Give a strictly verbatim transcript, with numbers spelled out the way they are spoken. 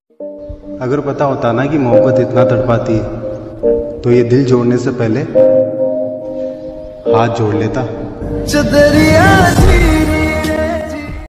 अगर पता होता ना कि मोहब्बत इतना तड़पाती है तो ये दिल जोड़ने से पहले हाथ जोड़ लेता। जो दरिया